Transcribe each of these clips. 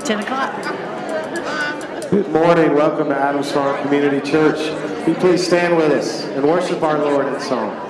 10 o'clock. Good morning. Welcome to Adams Farm Community Church. Will you please stand with us and worship our Lord in song.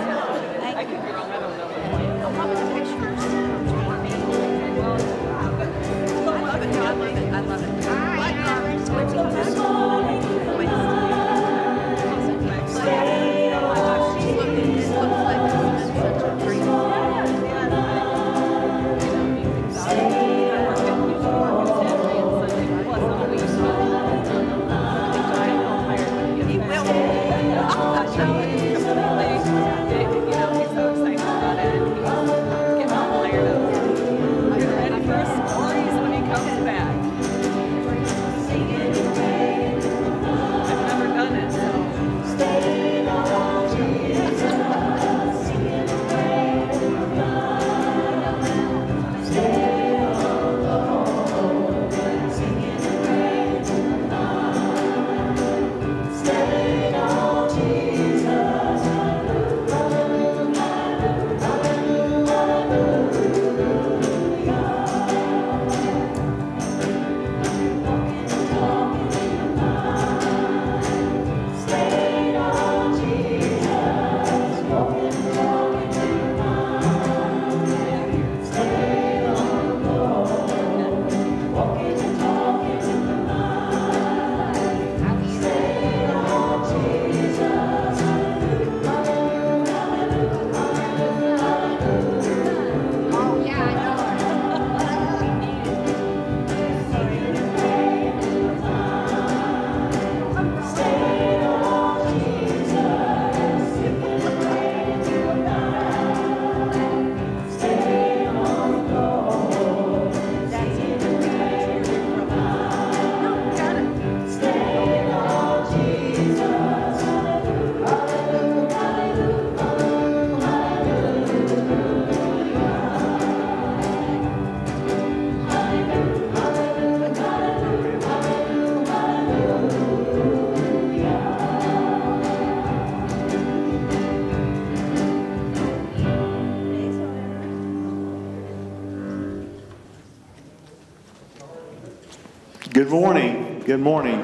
Good morning. Good morning.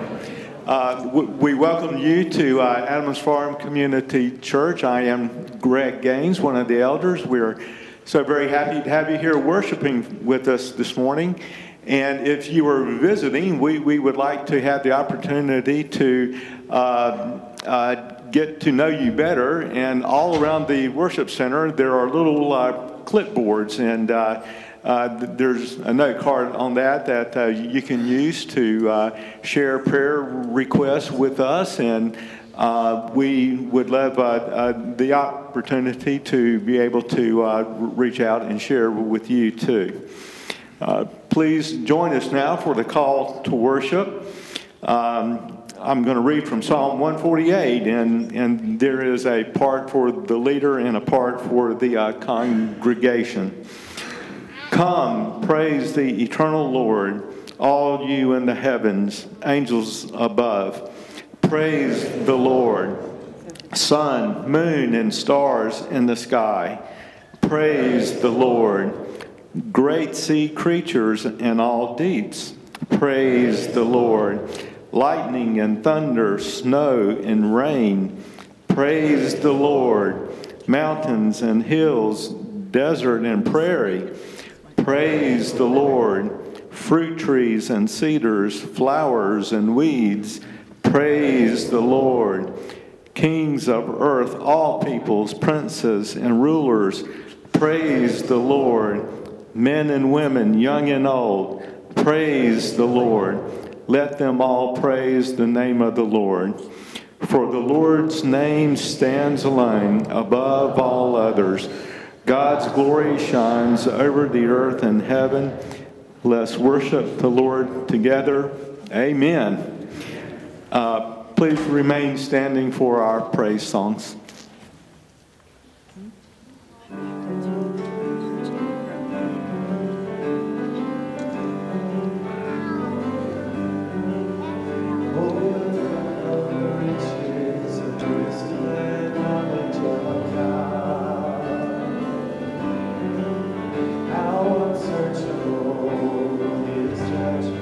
We welcome you to Adams Farm Community Church. I am Greg Gaines, one of the elders. We're so very happy to have you here worshiping with us this morning. And if you are visiting, we would like to have the opportunity to get to know you better. And all around the worship center, there are little clipboards, and there's a note card on that you can use to share prayer requests with us, and we would love the opportunity to be able to reach out and share with you too. Please join us now for the call to worship. I'm going to read from Psalm 148, and there is a part for the leader and a part for the congregation. Come, praise the eternal Lord, all you in the heavens, angels above. Praise the Lord. Sun, moon, and stars in the sky. Praise the Lord. Great sea creatures in all deeps. Praise the Lord. Lightning and thunder, snow and rain. Praise the Lord. Mountains and hills, desert and prairie. Praise the Lord. Fruit trees and cedars, flowers and weeds. Praise the Lord. Kings of earth, all peoples, princes and rulers. Praise the Lord. Men and women, young and old. Praise the Lord. Let them all praise the name of the Lord. For the Lord's name stands alone above all others. God's glory shines over the earth and heaven. Let's worship the Lord together. Amen. Please remain standing for our praise songs. How unsearchable his judgment.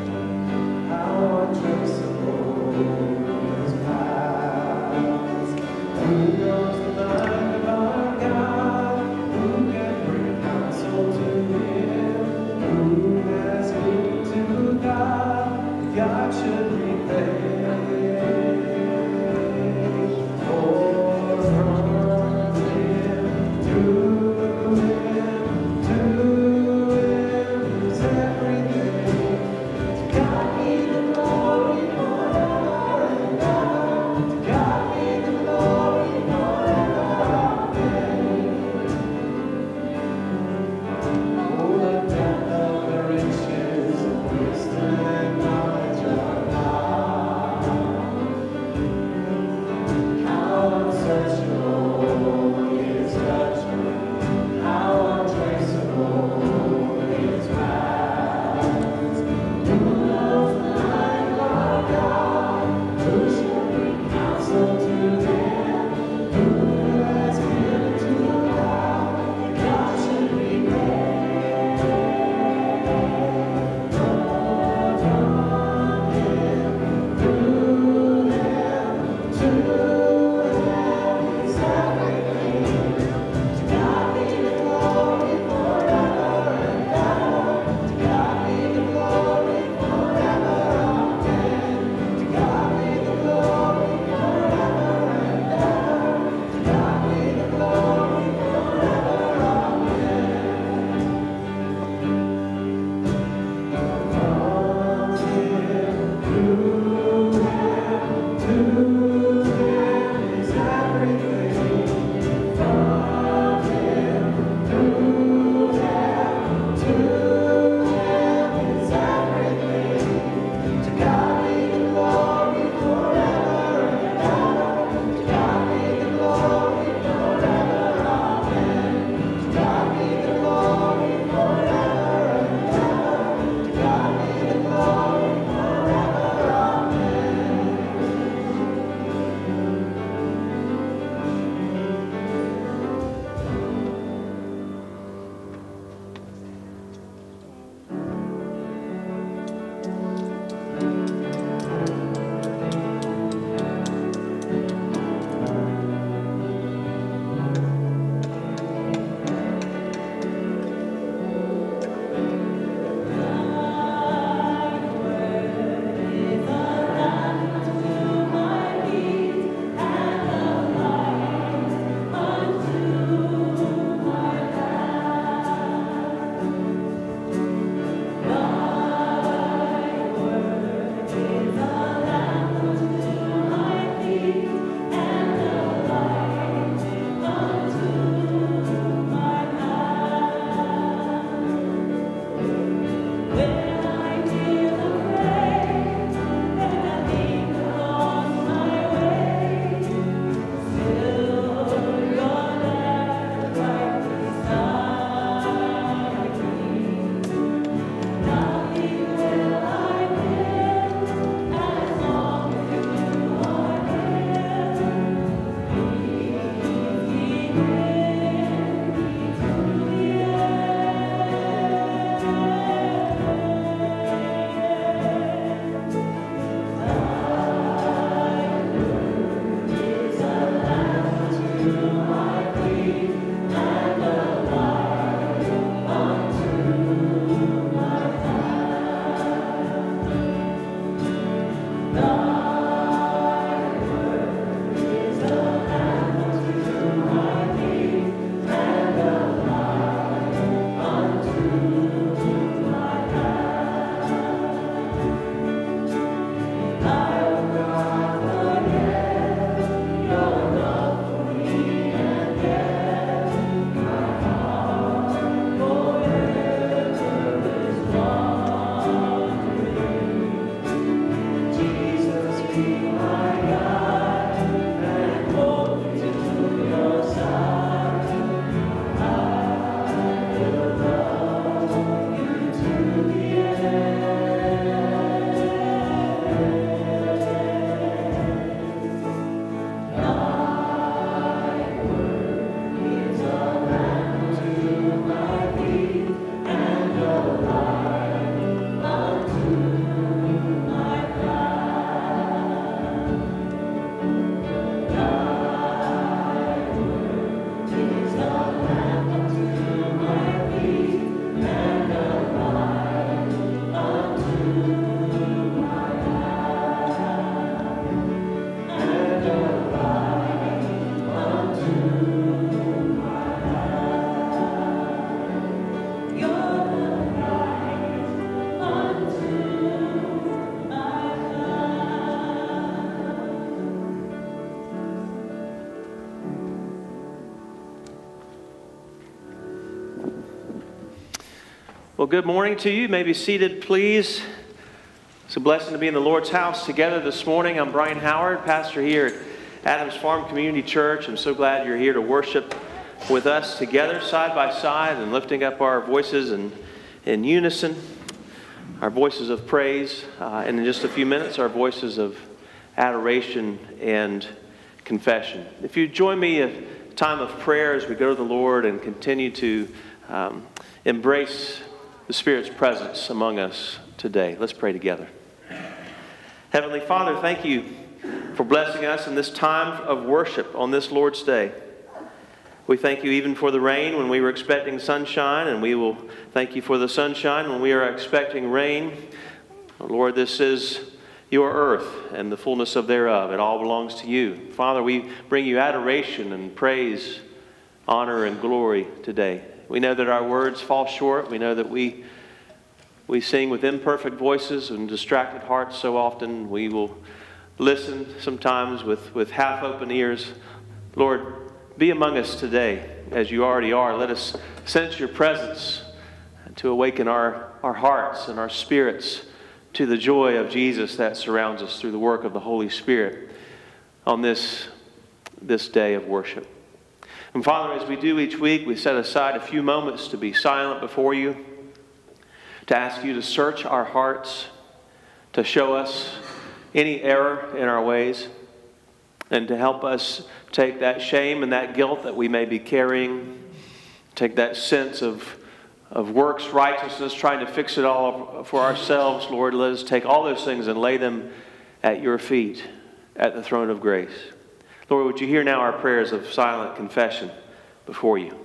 Well, good morning to you. You may be seated, please. It's a blessing to be in the Lord's house together this morning. I'm Brian Howard, pastor here at Adams Farm Community Church. I'm so glad you're here to worship with us together, side by side, and lifting up our voices in unison, our voices of praise, and in just a few minutes, our voices of adoration and confession. If you join me a time of prayer as we go to the Lord and continue to embrace the Spirit's presence among us today. Let's pray together. Heavenly Father, thank you for blessing us in this time of worship on this Lord's Day. We thank you even for the rain when we were expecting sunshine, and we will thank you for the sunshine when we are expecting rain. Lord, this is your earth and the fullness of thereof. It all belongs to you. Father, we bring you adoration and praise, honor, and glory today. We know that our words fall short. We know that we sing with imperfect voices and distracted hearts so often. We will listen sometimes with half-open ears. Lord, be among us today as you already are. Let us sense your presence to awaken our hearts and our spirits to the joy of Jesus that surrounds us through the work of the Holy Spirit on this day of worship. And Father, as we do each week, we set aside a few moments to be silent before you, to ask you to search our hearts, to show us any error in our ways, and to help us take that shame and that guilt that we may be carrying, take that sense of works righteousness, trying to fix it all for ourselves. Lord, let us take all those things and lay them at your feet at the throne of grace. Lord, would you hear now our prayers of silent confession before you?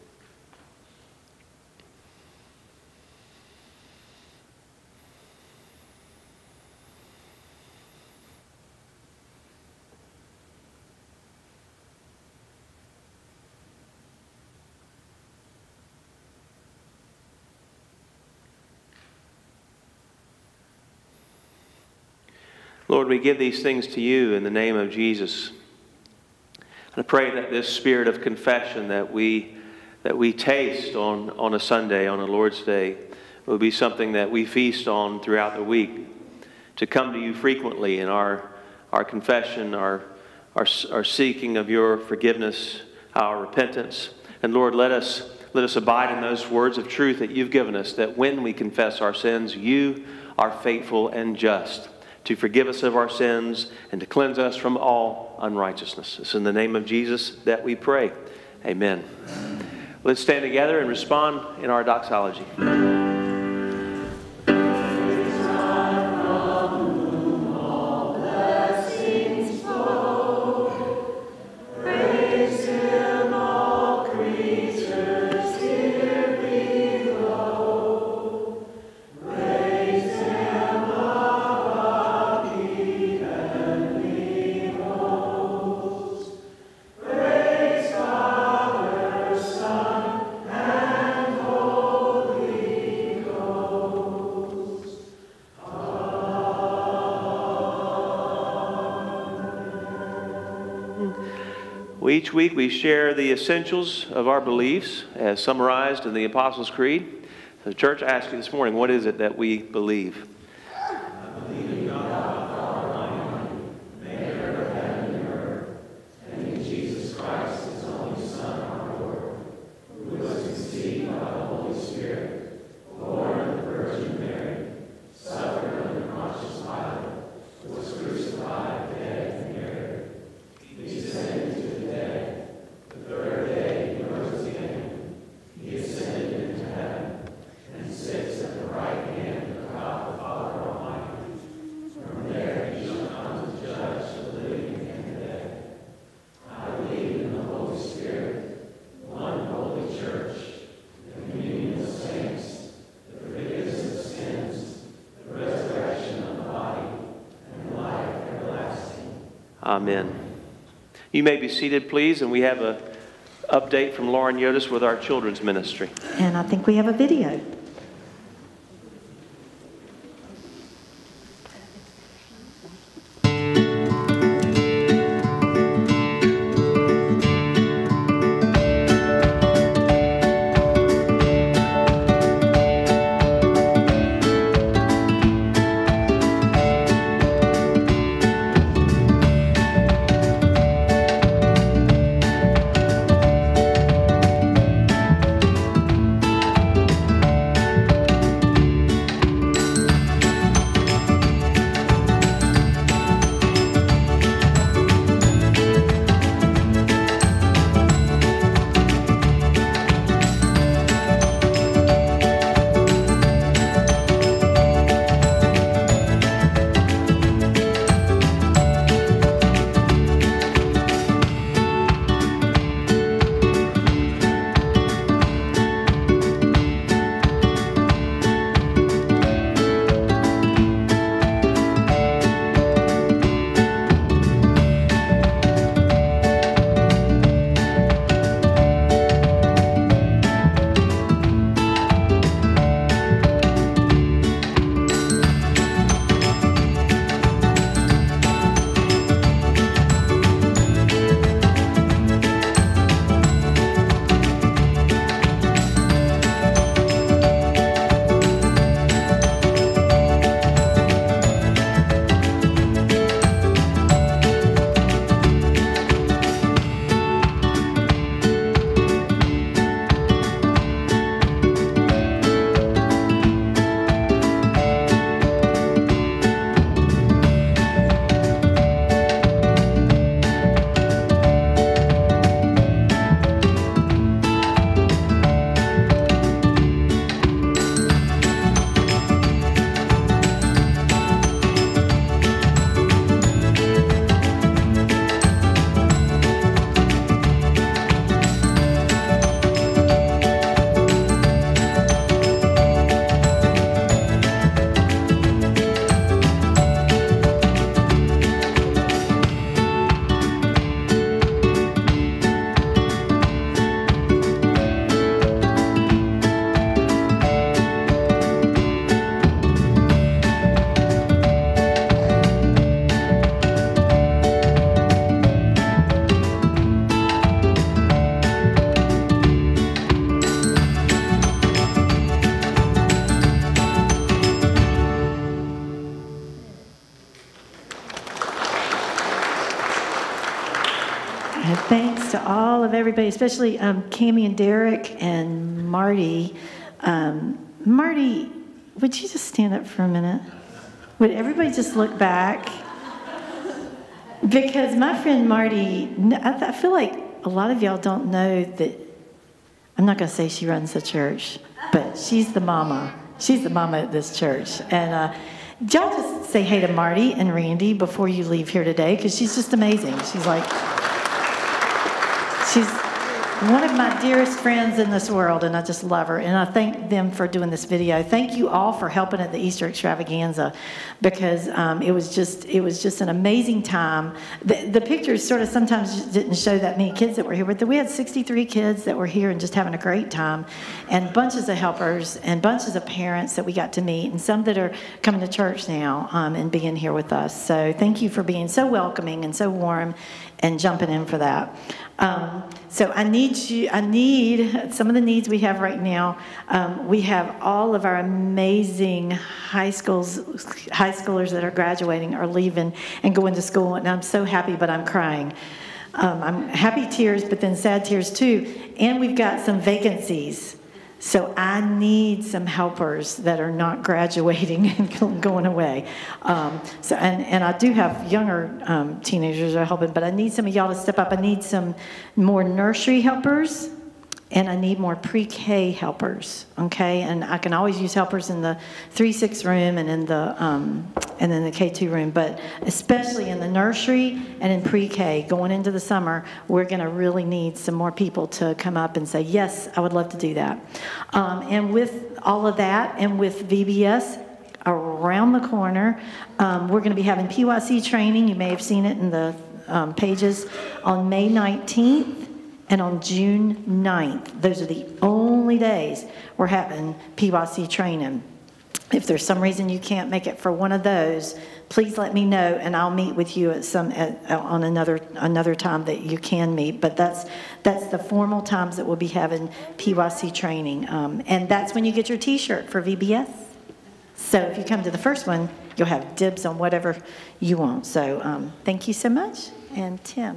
Lord, we give these things to you in the name of Jesus. And I pray that this spirit of confession that we taste on a Sunday, on a Lord's Day, will be something that we feast on throughout the week, to come to you frequently in our confession, our seeking of your forgiveness, our repentance. And Lord, let us abide in those words of truth that you've given us, that when we confess our sins, you are faithful and just to forgive us of our sins and to cleanse us from all unrighteousness. It's in the name of Jesus that we pray. Amen. Let's stand together and respond in our doxology. Each week we share the essentials of our beliefs as summarized in the Apostles' Creed. The church asks you this morning, what is it that we believe? I believe in God, the Father Almighty, maker of heaven and earth, and in Jesus Christ, his only Son, our Lord, who was conceived by the Holy Spirit, born of the Virgin Mary, suffered under Pontius Pilate, was crucified, dead, and buried. He descended to the dead. The third day he rose again. He ascended into heaven and sits at the right hand of God the Father Almighty. From there he shall come to judge the living and the dead. I believe in the Holy Spirit, one holy church, the communion of saints, the forgiveness of sins, the resurrection of the body, and life everlasting. Amen. You may be seated, please, and we have an update from Lauren Yotis with our children's ministry. And I think we have a video. all of everybody, especially Cammie and Derek and Marty. Marty, would you just stand up for a minute? Would everybody just look back? Because my friend Marty, I feel like a lot of y'all don't know that, I'm not going to say she runs the church, but she's the mama. She's the mama at this church. And y'all just say hey to Marty and Randy before you leave here today, because she's just amazing. She's one of my dearest friends in this world, and I just love her. And I thank them for doing this video. Thank you all for helping at the Easter extravaganza, because it was just an amazing time. The pictures sort of sometimes didn't show that many kids that were here, but we had 63 kids that were here and just having a great time, and bunches of helpers and bunches of parents that we got to meet, and some that are coming to church now and being here with us. So thank you for being so welcoming and so warm and jumping in for that. So I need some of the needs we have right now. We have all of our amazing high schoolers that are graduating or leaving and going to school, and I'm so happy, but I'm crying. I'm happy tears, but then sad tears too. And we've got some vacancies. So I need some helpers that are not graduating and going away. And I do have younger teenagers that are helping, but I need some of y'all to step up. I need some more nursery helpers, and I need more pre-K helpers, okay? And I can always use helpers in the 3-6 room and in the K2 room, but especially in the nursery and in pre-K, going into the summer, we're gonna really need some more people to come up and say, yes, I would love to do that. And with all of that, and with VBS around the corner, we're gonna be having PYC training. You may have seen it in the pages on May 19th. And on June 9th, those are the only days we're having PYC training. If there's some reason you can't make it for one of those, please let me know, and I'll meet with you on another time that you can meet. But that's the formal times that we'll be having PYC training, and that's when you get your T-shirt for VBS. So if you come to the first one, you'll have dibs on whatever you want. So thank you so much, and Tim.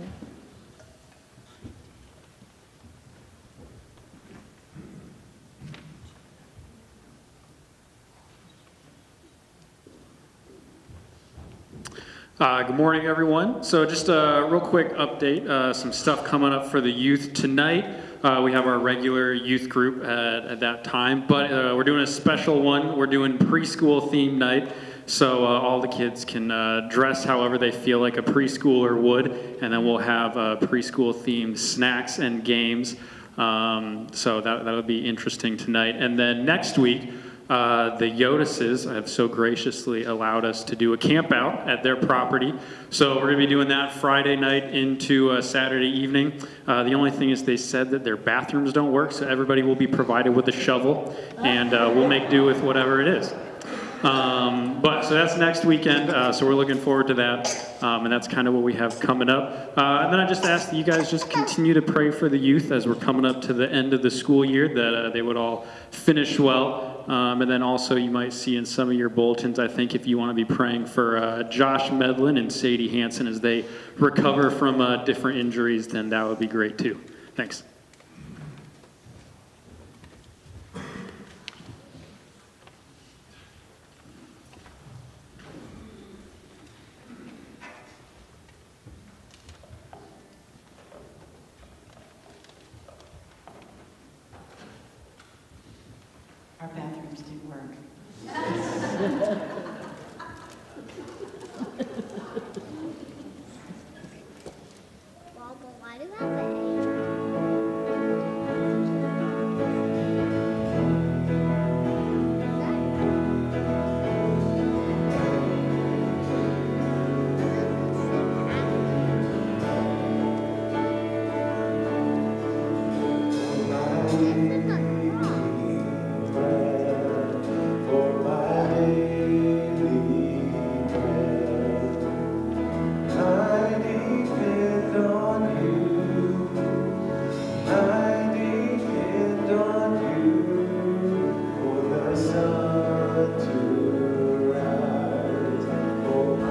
Good morning, everyone. So just a real quick update, some stuff coming up for the youth tonight. We have our regular youth group at that time, but we're doing a special one. We're doing preschool theme night, so all the kids can dress however they feel like a preschooler would, and then we'll have preschool themed snacks and games. So that'll be interesting tonight. And then next week, the Yodases have so graciously allowed us to do a camp out at their property. So we're going to be doing that Friday night into Saturday evening. The only thing is they said that their bathrooms don't work, so everybody will be provided with a shovel, and we'll make do with whatever it is. So that's next weekend, so we're looking forward to that, and that's kind of what we have coming up. And then I just ask that you guys just continue to pray for the youth as we're coming up to the end of the school year, that they would all finish well. And then also you might see in some of your bulletins, I think, if you want to be praying for Josh Medlin and Sadie Hansen as they recover from different injuries, then that would be great too. Thanks. Our bathrooms do work. Well, but why do I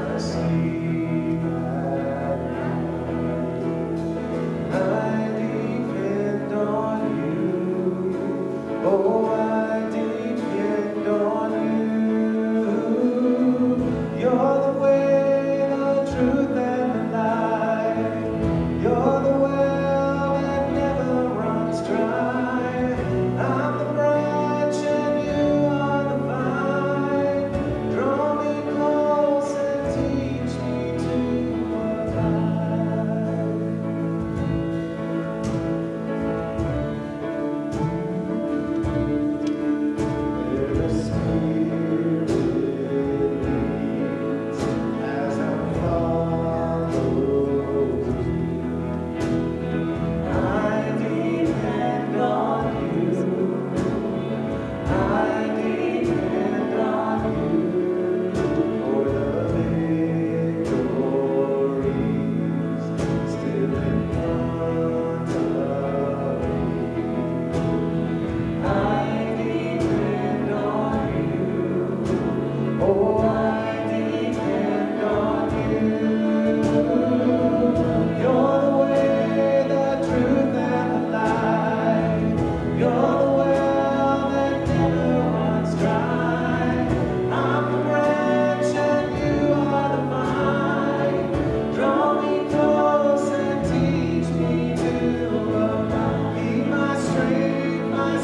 I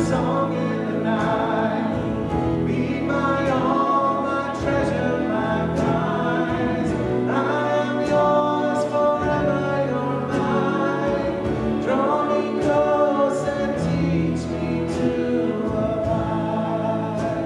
song in the night. Be my all, my treasure, my prize. I am yours forever, you're mine. Draw me close and teach me to abide.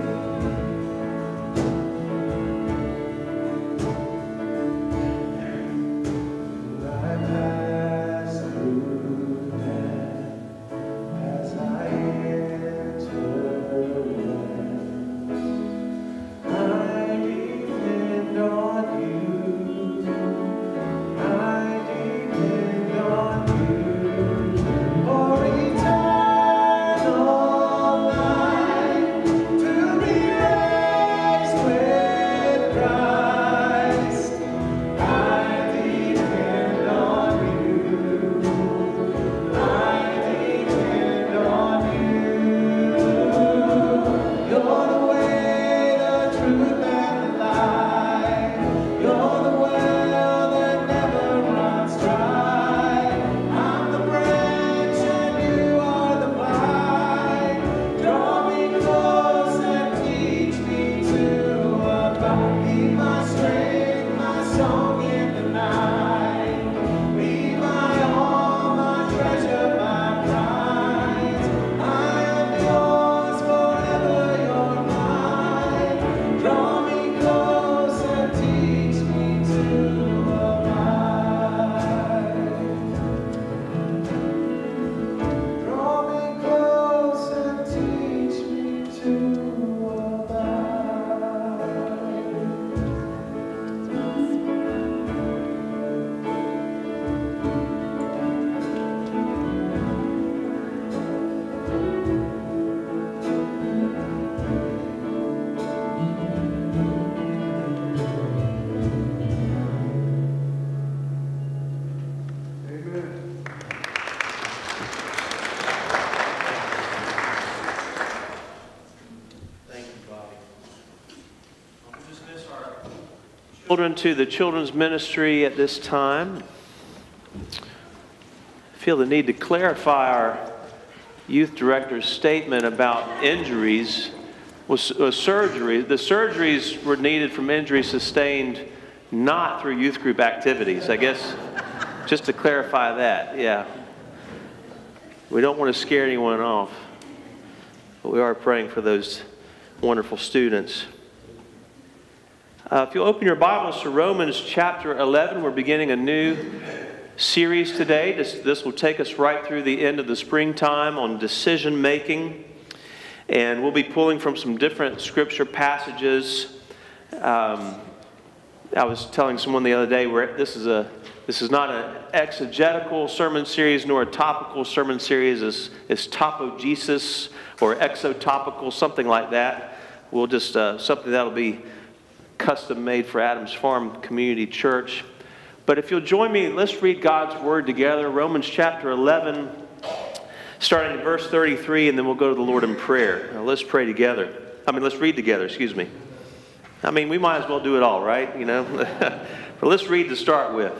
I pass through death as I enter rest. I depend on you. I depend on you for eternal life, to be raised with Christ. I depend on you. I depend on you. You're the way, the truth, and the life. You're the well that never runs dry. I'm the branch and you are the vine. Draw me close and teach me to abide. Be my strength, my song in the night. Be my all, my treasure, my prize. I am yours forever, you're mine. Draw me close and teach me to abide. Draw me close and teach me to abide. Thank you, Bobby. We'll dismiss our children to the children's ministry at this time. I feel the need to clarify our youth director's statement about injuries was surgery. The surgeries were needed from injuries sustained not through youth group activities. I guess just to clarify that, yeah. We don't want to scare anyone off, but we are praying for those wonderful students. If you'll open your Bibles to Romans chapter 11, we're beginning a new series today. This will take us right through the end of the springtime on decision making. And we'll be pulling from some different scripture passages. I was telling someone the other day where this is not an exegetical sermon series nor a topical sermon series. It's topogesis or exotopical, something like that. We'll just something that'll be custom made for Adams Farm Community Church. But if you'll join me, let's read God's Word together. Romans chapter 11, starting in verse 33, and then we'll go to the Lord in prayer. Now, let's pray together. Let's read together, excuse me. We might as well do it all, right? You know? But let's read to start with.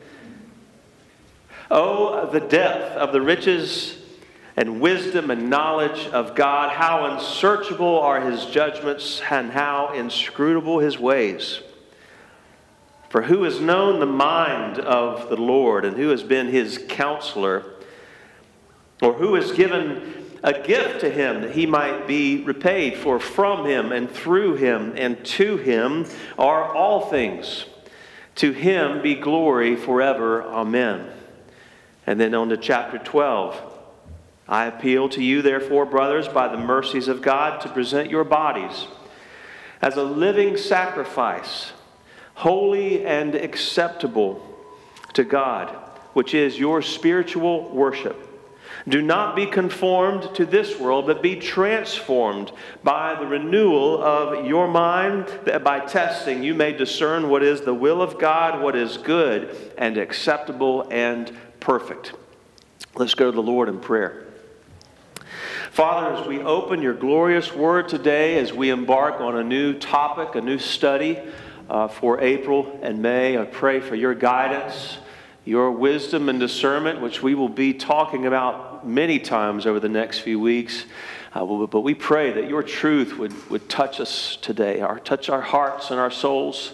Oh, the depth of the riches and wisdom and knowledge of God. How unsearchable are His judgments and how inscrutable His ways. For who has known the mind of the Lord, and who has been His counselor? Or who has given a gift to Him that He might be repaid? For from Him and through Him and to Him are all things. To Him be glory forever. Amen. And then on to chapter 12. I appeal to you, therefore, brothers, by the mercies of God, to present your bodies as a living sacrifice, holy and acceptable to God, which is your spiritual worship. Do not be conformed to this world, but be transformed by the renewal of your mind, that by testing you may discern what is the will of God, what is good and acceptable and perfect. Let's go to the Lord in prayer. Father, as we open your glorious word today, as we embark on a new topic, a new study for April and May, I pray for your guidance, your wisdom and discernment, which we will be talking about many times over the next few weeks. But we pray that your truth would touch us today, touch our hearts and our souls,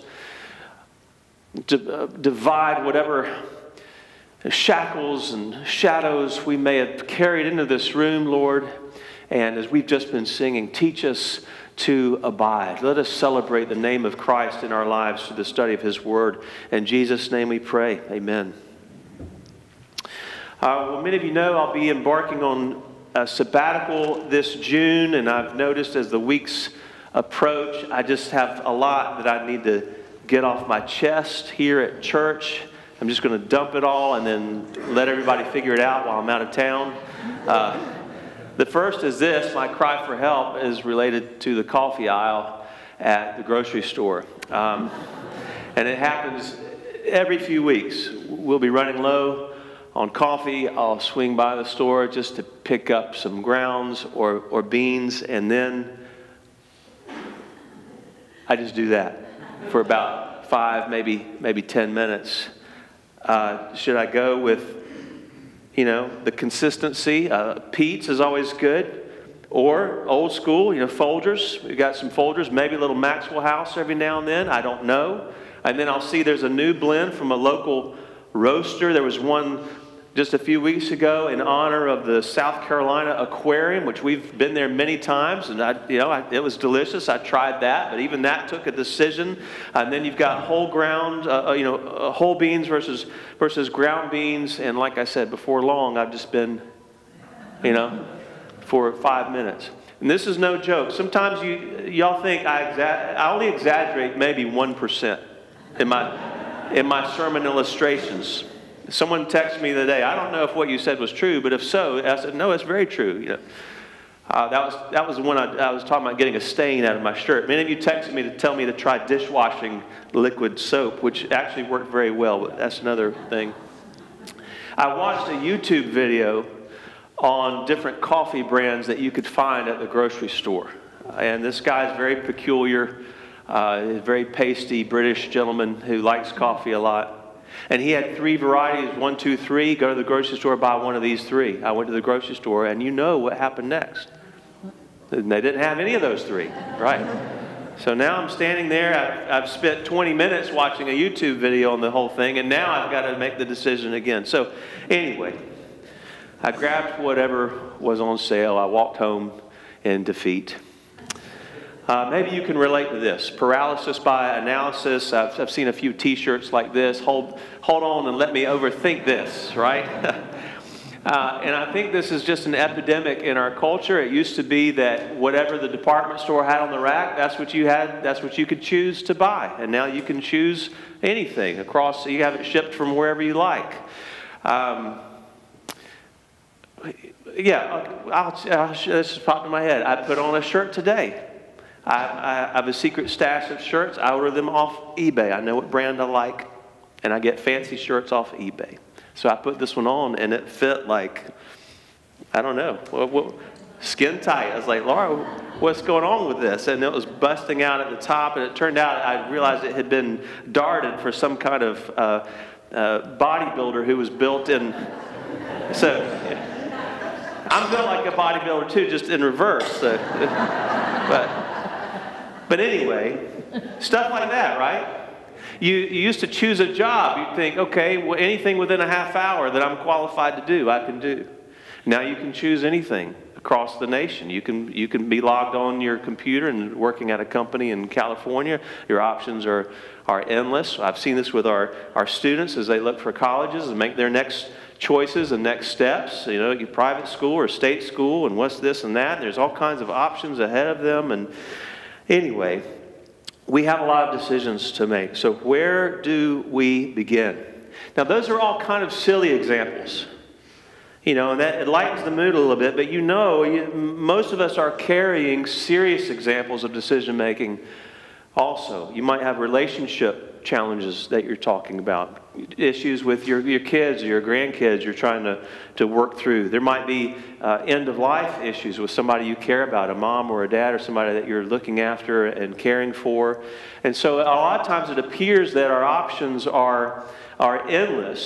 divide whatever shackles and shadows we may have carried into this room, Lord. And as we've just been singing, teach us to abide. Let us celebrate the name of Christ in our lives through the study of his word. In Jesus' name we pray. Amen. Well, many of you know I'll be embarking on a sabbatical this June, and I've noticed as the weeks approach, I just have a lot that I need to get off my chest here at church. I'm just going to dump it all and then let everybody figure it out while I'm out of town. The first is this: my cry for help is related to the coffee aisle at the grocery store. And it happens every few weeks. We'll be running low on coffee. I'll swing by the store just to pick up some grounds or beans, and then I just do that for about 5, maybe 10 minutes. Should I go with, the consistency? Pete's is always good. Or old school, Folgers. We've got some Folgers, maybe a little Maxwell House every now and then. I don't know. And then I'll see there's a new blend from a local roaster. There was one just a few weeks ago in honor of the South Carolina Aquarium, which we've been there many times, and it was delicious. I tried that, but even that took a decision. And then you've got whole beans versus ground beans, and like I said, before long, I've just been, for 5 minutes. And this is no joke. Sometimes y'all think I only exaggerate maybe 1% in my sermon illustrations. Someone texted me the other day, I don't know if what you said was true, but if so, I said, no, it's very true. That was when I was talking about getting a stain out of my shirt. Many of you texted me to tell me to try dishwashing liquid soap, which actually worked very well, but that's another thing. I watched a YouTube video on different coffee brands that you could find at the grocery store. And this guy's very peculiar, very pasty British gentleman who likes coffee a lot. And he had 3 varieties, 1, 2, 3. Go to the grocery store, buy one of these 3. I went to the grocery store, and you know what happened next. They didn't have any of those 3, right? So now I'm standing there. I've spent 20 minutes watching a YouTube video on the whole thing, and now I've got to make the decision again. So anyway, I grabbed whatever was on sale. I walked home in defeat. Maybe you can relate to this. Paralysis by analysis. I've seen a few T-shirts like this. Hold on and let me overthink this, right? And I think this is just an epidemic in our culture. It used to be that whatever the department store had on the rack, that's what you had, that's what you could choose to buy. And now you can choose anything across. You have it shipped from wherever you like. This just popped in my head. I put on a shirt today. I have a secret stash of shirts. I order them off eBay. I know what brand I like, and I get fancy shirts off eBay. So I put this one on, and it fit like, I don't know, skin tight. I was like, Laura, what's going on with this? And it was busting out at the top, and it turned out I realized it had been darted for some kind of bodybuilder who was built in. So I'm built like a bodybuilder too, just in reverse. So, But anyway, stuff like that, right? You used to choose a job. You'd think, okay, well, anything within a half hour that I'm qualified to do, I can do. Now you can choose anything across the nation. You can be logged on your computer and working at a company in California. Your options are endless. I've seen this with our students as they look for colleges and make their next choices and next steps. Your private school or state school and what's this and that. There's all kinds of options ahead of them. And anyway, we have a lot of decisions to make. So where do we begin? Now, those are all kind of silly examples. And that it lightens the mood a little bit, but most of us are carrying serious examples of decision making also. You might have relationship challenges that you're talking about, issues with your kids or your grandkids you're trying to work through. There might be end-of-life issues with somebody you care about, a mom or a dad or somebody that you're looking after and caring for. And so a lot of times it appears that our options are endless,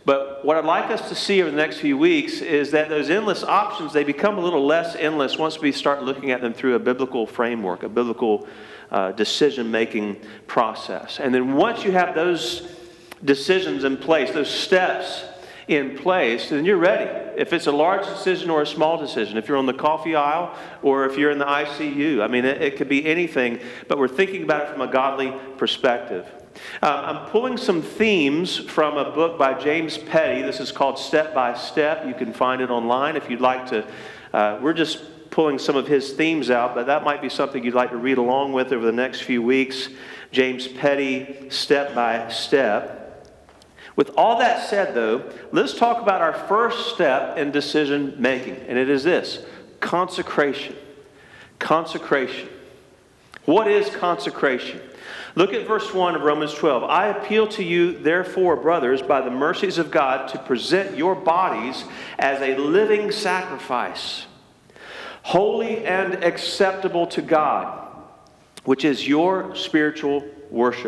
But what I'd like us to see over the next few weeks is that those endless options, they become a little less endless once we start looking at them through a biblical framework, a biblical decision-making process. And then once you have those decisions in place, those steps in place, then you're ready. If it's a large decision or a small decision, if you're on the coffee aisle or if you're in the ICU, I mean, it could be anything, but we're thinking about it from a godly perspective. I'm pulling some themes from a book by James Petty. This is called Step by Step. You can find it online if you'd like to. We're just pulling some of his themes out, but that might be something you'd like to read along with over the next few weeks. James Petty, Step by Step. With all that said, though, let's talk about our first step in decision making, and it is this: consecration. Consecration. What is consecration? Look at verse 1 of Romans 12. I appeal to you, therefore, brothers, by the mercies of God, to present your bodies as a living sacrifice, holy and acceptable to God, which is your spiritual worship.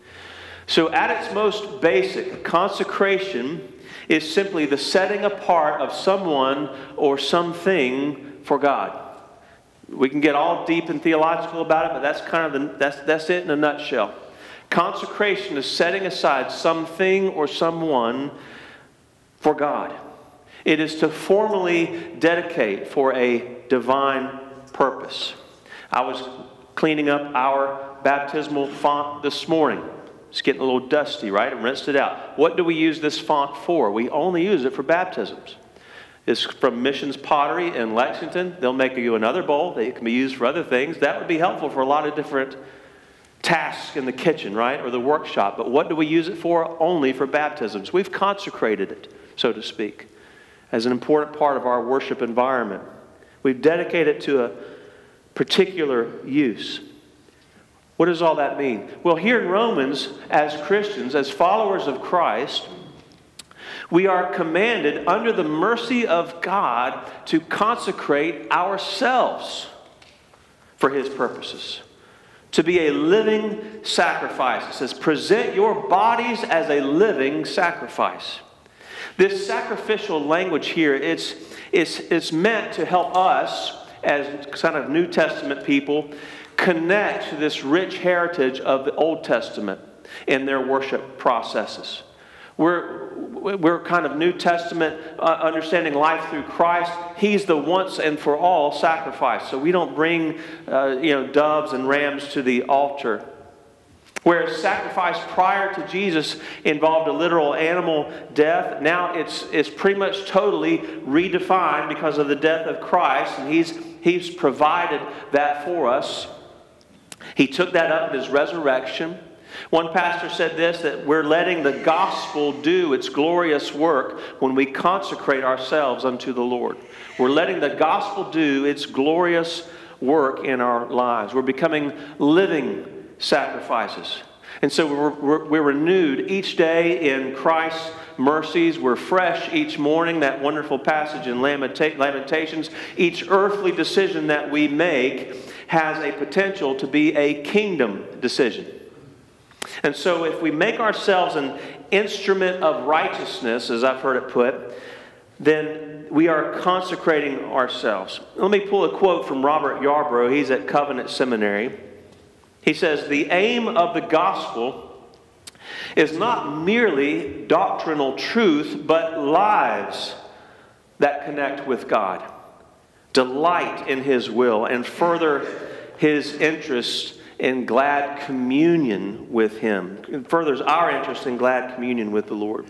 So at its most basic, consecration is simply the setting apart of someone or something for God. We can get all deep and theological about it, but that's kind of that's it in a nutshell. Consecration is setting aside something or someone for God. It is to formally dedicate for a divine purpose. I was cleaning up our baptismal font this morning. It's getting a little dusty, right? I rinsed it out. What do we use this font for? We only use it for baptisms. It's from Missions Pottery in Lexington. They'll make you another bowl that can be used for other things. That would be helpful for a lot of different tasks in the kitchen, right? Or the workshop. But what do we use it for? Only for baptisms. We've consecrated it, so to speak, as an important part of our worship environment. We've dedicated it to a particular use. What does all that mean? Well, here in Romans, as Christians, as followers of Christ, we are commanded under the mercy of God to consecrate ourselves for His purposes. To be a living sacrifice. It says, present your bodies as a living sacrifice. This sacrificial language here, it's meant to help us as kind of New Testament people connect to this rich heritage of the Old Testament in their worship processes. We're kind of New Testament understanding life through Christ. He's the once and for all sacrifice. So we don't bring doves and rams to the altar. Whereas sacrifice prior to Jesus involved a literal animal death, now it's pretty much totally redefined because of the death of Christ, and He's provided that for us. He took that up in His resurrection. One pastor said this, that we're letting the gospel do its glorious work when we consecrate ourselves unto the Lord. We're letting the gospel do its glorious work in our lives. We're becoming living sacrifices. And so we're renewed each day in Christ's mercies. We're fresh each morning. That wonderful passage in Lamentations. Each earthly decision that we make has a potential to be a kingdom decision. And so if we make ourselves an instrument of righteousness, as I've heard it put, then we are consecrating ourselves. Let me pull a quote from Robert Yarbrough. He's at Covenant Seminary. He says, the aim of the gospel is not merely doctrinal truth, but lives that connect with God, delight in His will, and further His interest in glad communion with Him. It furthers our interest in glad communion with the Lord.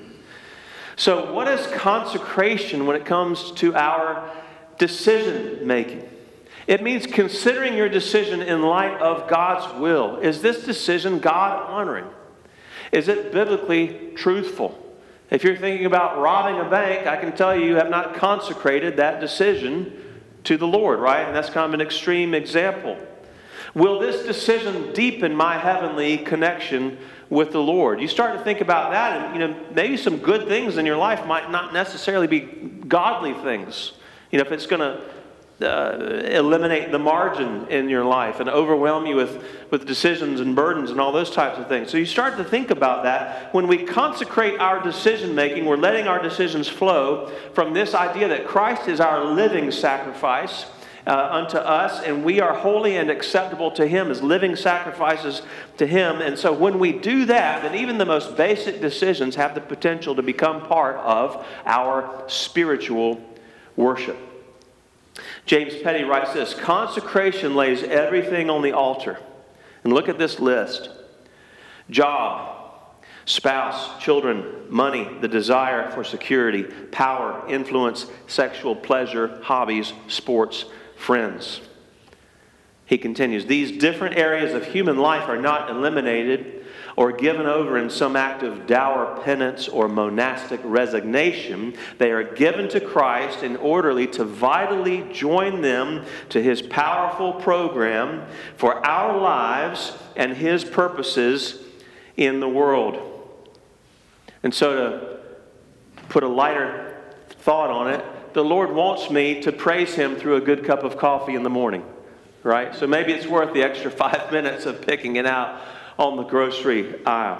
So what is consecration when it comes to our decision making? It means considering your decision in light of God's will. Is this decision God honoring? Is it biblically truthful? If you're thinking about robbing a bank, I can tell you have not consecrated that decision to the Lord, right? And that's kind of an extreme example. Will this decision deepen my heavenly connection with the Lord? You start to think about that, and maybe some good things in your life might not necessarily be godly things. If it's going to eliminate the margin in your life and overwhelm you with decisions and burdens and all those types of things. So you start to think about that. When we consecrate our decision making, we're letting our decisions flow from this idea that Christ is our living sacrifice unto us, and we are holy and acceptable to Him as living sacrifices to Him. And so when we do that, then even the most basic decisions have the potential to become part of our spiritual worship. James Petty writes this: consecration lays everything on the altar. And look at this list: job, spouse, children, money, the desire for security, power, influence, sexual pleasure, hobbies, sports, friends. He continues, these different areas of human life are not eliminated or given over in some act of dour penance or monastic resignation. They are given to Christ in order to vitally join them to His powerful program for our lives and His purposes in the world. And so to put a lighter thought on it, the Lord wants me to praise Him through a good cup of coffee in the morning, right? So maybe it's worth the extra 5 minutes of picking it out on the grocery aisle.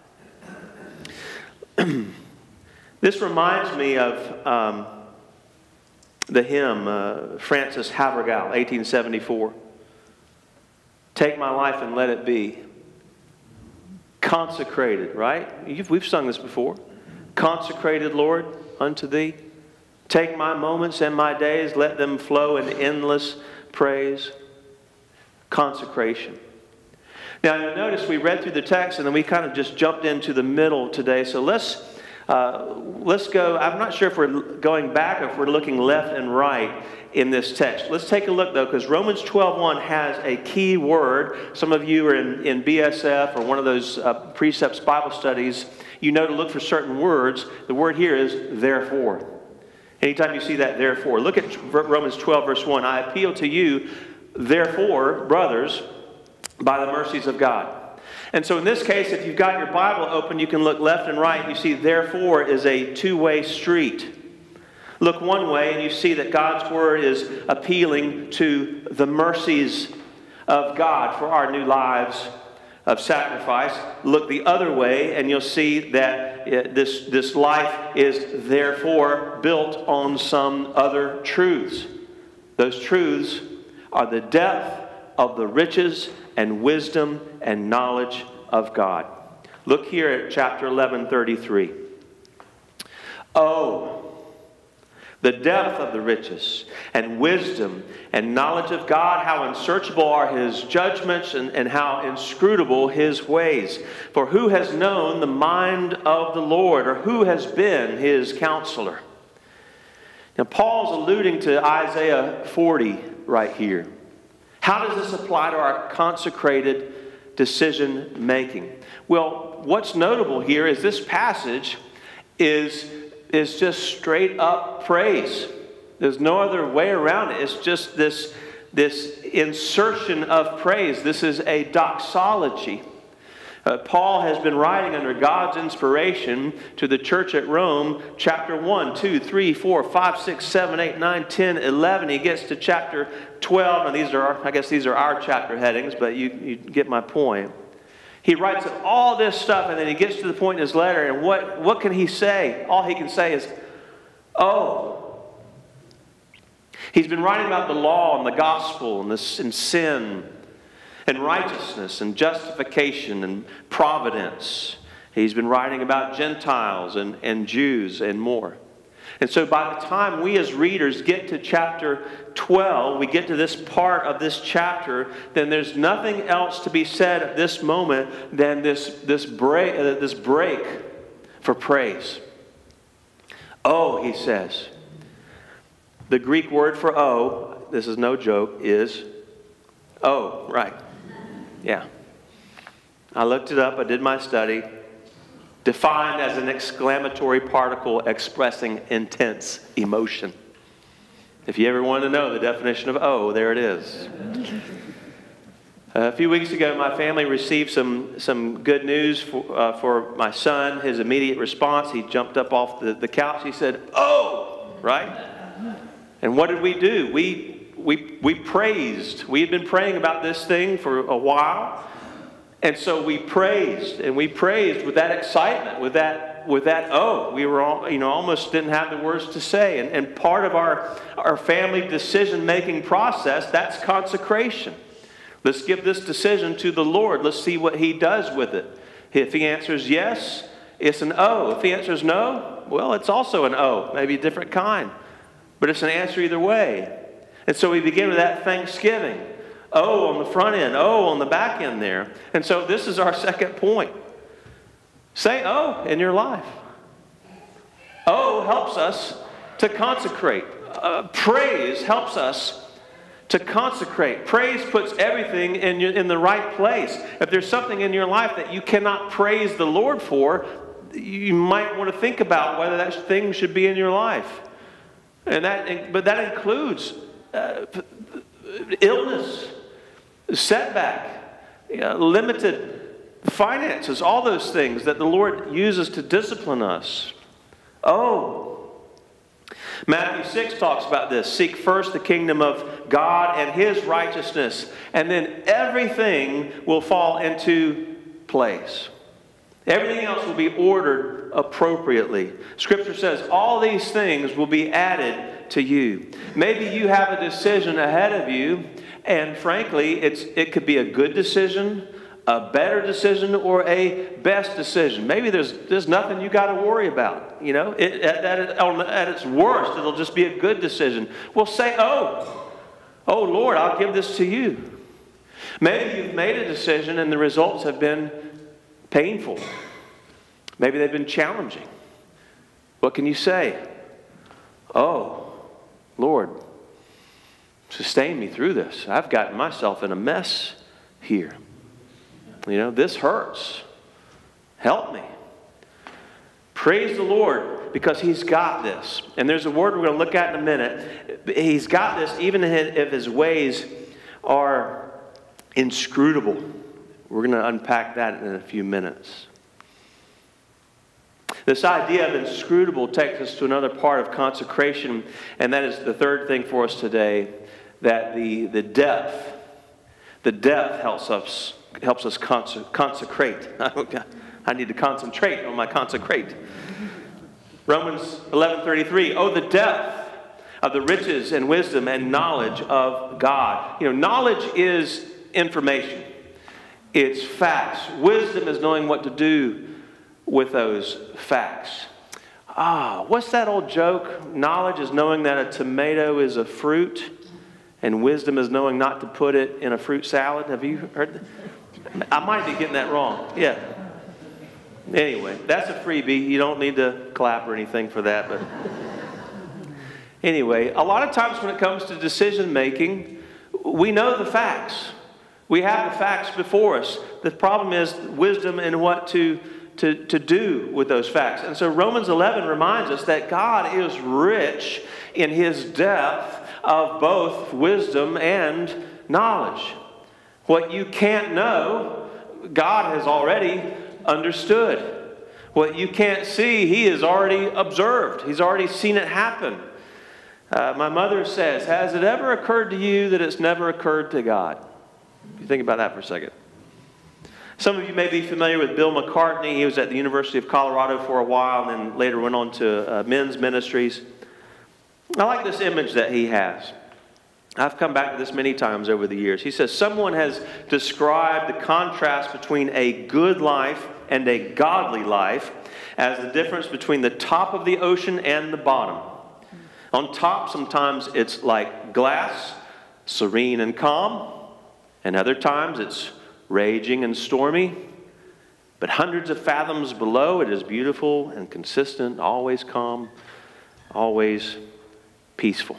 This reminds me of the hymn, Francis Havergal, 1874. Take my life and let it be consecrated, right? We've sung this before. Consecrated, Lord, unto Thee. Take my moments and my days, let them flow in endless praise. Consecration. Now, you'll notice we read through the text and then we kind of just jumped into the middle today. So let's go. I'm not sure if we're going back or if we're looking left and right in this text. Let's take a look, though, because Romans 12:1 has a key word. Some of you are in BSF or one of those Precepts Bible studies. You know to look for certain words. The word here is therefore. Anytime you see that therefore, look at Romans 12, verse 1. I appeal to you, therefore, brothers, by the mercies of God. And so in this case, if you've got your Bible open, you can look left and right. You see therefore is a two-way street. Look one way and you see that God's Word is appealing to the mercies of God for our new lives of sacrifice. Look the other way and you'll see that this life is therefore built on some other truths. Those truths are the depth of the riches and wisdom and knowledge of God. Look here at chapter 11:33. Oh, the depth of the riches and wisdom and knowledge of God, how unsearchable are His judgments and how inscrutable His ways. For who has known the mind of the Lord, or who has been His counselor? Now, Paul's alluding to Isaiah 40 right here. How does this apply to our consecrated decision making? Well, what's notable here is this passage is just straight up praise. There's no other way around it. It's just this insertion of praise. This is a doxology. Paul has been writing under God's inspiration to the church at Rome, chapter 1, 2, 3, 4, 5, 6, 7, 8, 9, 10, 11. He gets to chapter 12. And I guess these are our chapter headings, but you get my point. He writes all this stuff, and then he gets to the point in his letter, and what can he say? All he can say is, oh. He's been writing about the law and the gospel and sin and righteousness and justification and providence. He's been writing about Gentiles and Jews and more. And so by the time we as readers get to chapter 12, we get to this part of this chapter, then there's nothing else to be said at this moment than this break for praise. Oh, he says. The Greek word for oh, this is no joke, is oh, right. Yeah. I looked it up, I did my study. Defined as an exclamatory particle expressing intense emotion. If you ever want to know the definition of oh, there it is. A few weeks ago, my family received some good news for my son. His immediate response, he jumped up off the couch. He said, oh, right? And what did we do? We we praised. We had been praying about this thing for a while. And so we praised, and we praised with that excitement, with that we were all, almost didn't have the words to say. And part of our family decision-making process, that's consecration. Let's give this decision to the Lord. Let's see what He does with it. If He answers yes, it's an O. If He answers no, well, it's also an O, maybe a different kind. But it's an answer either way. And so we begin with that thanksgiving. O on the front end, O on the back end there. And so this is our second point. Say O in your life. O helps us to consecrate. Praise helps us to consecrate. Praise puts everything in the right place. If there's something in your life that you cannot praise the Lord for, you might want to think about whether that thing should be in your life. But that includes illness, setback, limited finances, all those things that the Lord uses to discipline us. Matthew 6 talks about this. Seek first the kingdom of God and His righteousness, and then everything will fall into place. Everything else will be ordered appropriately. Scripture says all these things will be added to you. Maybe you have a decision ahead of you, and frankly, it could be a good decision, a better decision, or a best decision. Maybe there's nothing you got to worry about. At its worst, it'll just be a good decision. Well, say, oh Lord, I'll give this to you. Maybe you've made a decision and the results have been painful. Maybe they've been challenging. What can you say? Oh, Lord, sustain me through this. I've gotten myself in a mess here. This hurts. Help me. Praise the Lord, because He's got this. And there's a word we're going to look at in a minute. He's got this even if His ways are inscrutable. We're going to unpack that in a few minutes. This idea of inscrutable takes us to another part of consecration, and that is the third thing for us today, that the depth helps us consecrate. I need to concentrate on my consecrate. Romans 11:33. Oh, the depth of the riches and wisdom and knowledge of God. Knowledge is information. It's facts. Wisdom is knowing what to do with those facts. What's that old joke? Knowledge is knowing that a tomato is a fruit, and wisdom is knowing not to put it in a fruit salad. Have you heard that? I might be getting that wrong. Yeah. Anyway, that's a freebie. You don't need to clap or anything for that. But anyway, a lot of times when it comes to decision making, we know the facts. We have the facts before us. The problem is wisdom and what to do with those facts. And so Romans 11 reminds us that God is rich in His depth of both wisdom and knowledge. What you can't know, God has already understood. What you can't see, He has already observed. He's already seen it happen. My mother says, has it ever occurred to you that it's never occurred to God? You think about that for a second. Some of you may be familiar with Bill McCartney. He was at the University of Colorado for a while and then later went on to men's ministries. I like this image that he has. I've come back to this many times over the years. He says, someone has described the contrast between a good life and a godly life as the difference between the top of the ocean and the bottom. On top, sometimes it's like glass, serene and calm, and other times it's raging and stormy. But hundreds of fathoms below, it is beautiful and consistent, always calm, always peaceful.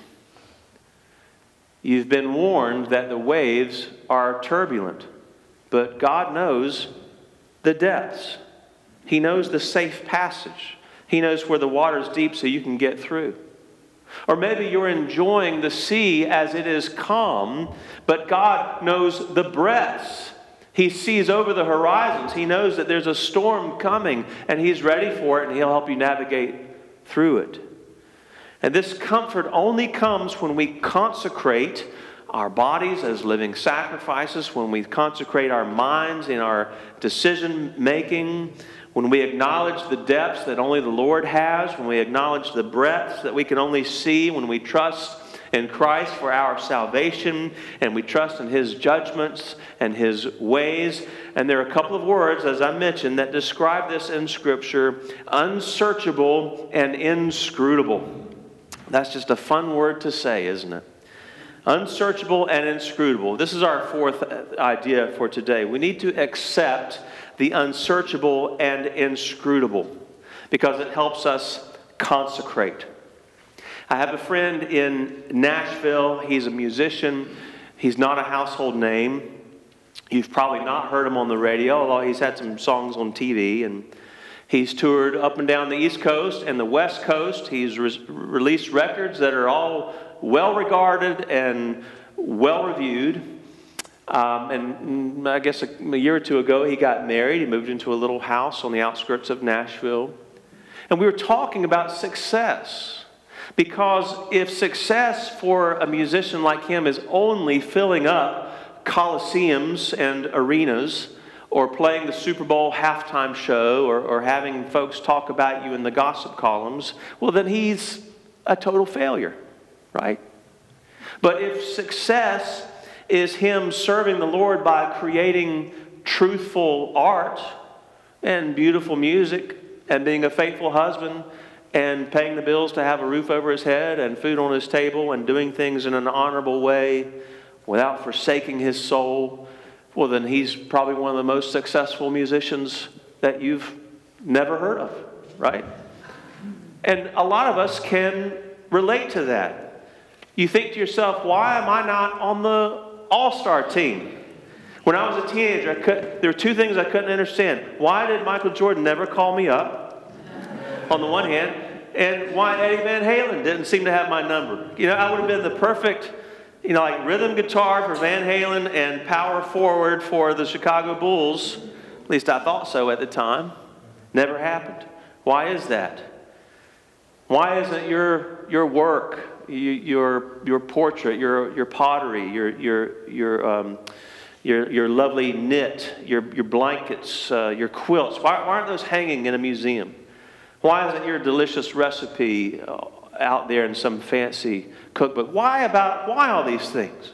You've been warned that the waves are turbulent, but God knows the depths. He knows the safe passage. He knows where the water's deep so you can get through. Or maybe you're enjoying the sea as it is calm, but God knows the breadths. He sees over the horizons. He knows that there's a storm coming, and He's ready for it, and He'll help you navigate through it. And this comfort only comes when we consecrate our bodies as living sacrifices, when we consecrate our minds in our decision making, when we acknowledge the depths that only the Lord has, when we acknowledge the breadths that we can only see, when we trust in Christ for our salvation, and we trust in His judgments and His ways. And there are a couple of words, as I mentioned, that describe this in Scripture: unsearchable and inscrutable. That's just a fun word to say, isn't it? Unsearchable and inscrutable. This is our fourth idea for today. We need to accept the unsearchable and inscrutable because it helps us consecrate. I have a friend in Nashville. He's a musician. He's not a household name. You've probably not heard him on the radio, although he's had some songs on TV. And he's toured up and down the East Coast and the West Coast. He's released records that are all well-regarded and well-reviewed. And I guess a year or two ago, he got married. He moved into a little house on the outskirts of Nashville. And we were talking about success. Because if success for a musician like him is only filling up coliseums and arenas, or playing the Super Bowl halftime show, or having folks talk about you in the gossip columns, well, then he's a total failure, right? But if success is him serving the Lord by creating truthful art and beautiful music and being a faithful husband and paying the bills to have a roof over his head and food on his table and doing things in an honorable way without forsaking his soul, well, then he's probably one of the most successful musicians that you've never heard of, right? And a lot of us can relate to that. You think to yourself, why am I not on the all-star team? When I was a teenager, there were two things I couldn't understand. Why did Michael Jordan never call me up, on the one hand, and why Eddie Van Halen didn't seem to have my number? You know, I would have been the perfect, you know, like rhythm guitar for Van Halen and power forward for the Chicago Bulls. At least I thought so at the time. Never happened. Why is that? Why isn't your work, your portrait, your pottery, your lovely knit, your blankets, your quilts, why aren't those hanging in a museum? Why isn't your delicious recipe out there in some fancy cookbook? Why all these things?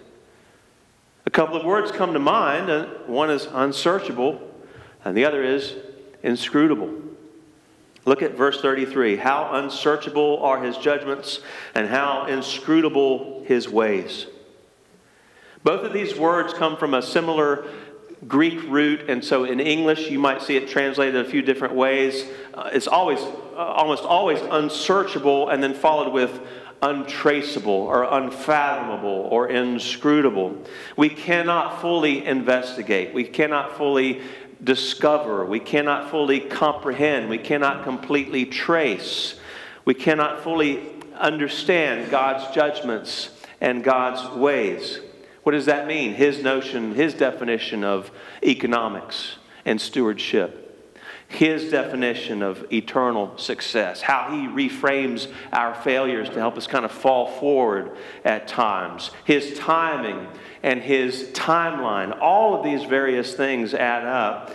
A couple of words come to mind. One is unsearchable, and the other is inscrutable. Look at verse 33. How unsearchable are His judgments, and how inscrutable His ways. Both of these words come from a similar Greek root, and so in English you might see it translated a few different ways. It's almost always unsearchable and then followed with untraceable or unfathomable or inscrutable. We cannot fully investigate. We cannot fully discover. We cannot fully comprehend. We cannot completely trace. We cannot fully understand God's judgments and God's ways. What does that mean? His notion, His definition of economics and stewardship. His definition of eternal success. How He reframes our failures to help us kind of fall forward at times. His timing and His timeline. All of these various things add up.